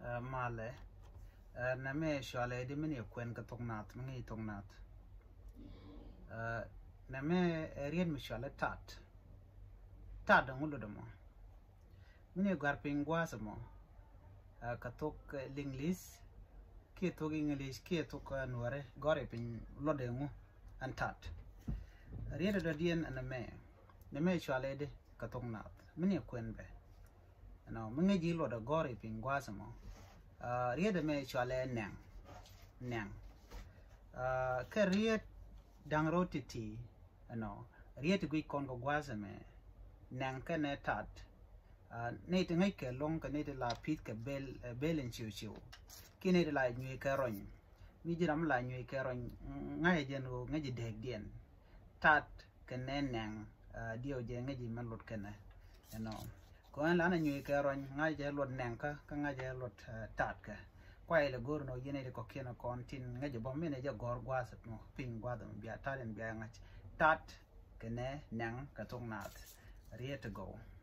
male na me shwale di mini kwen ka tongnat mangi tongnat na me rien mi shwale tat ngulu demo mini garping gwasamo ka tok linglis ki tok english ki tok nuare gore pin lodengu an tat rien da dien na me shwale di ka tongnat mini kwen be no mangi ji lo da gore pin gwasamo ried me chwale nang ke ried dang rotiti no ried gui kon go gwazame nang ke ne tat ne te ngai ke long ke ne de la pit ke bel en chiu ki ne de la nyi ke ron mi jiram la nyi ke ron ngai je no ngai deg dien tat ke ne nang dio je ngai man lot ke ne no ko an la na nyi ke ron ngai je lot nang ka ngai je lot tat ka quay là gor no yene ko kena kontin ngaje bom mene je gor gwasat no ping gwadam biya taren biya ngach tat kene nang ka tongnat riet go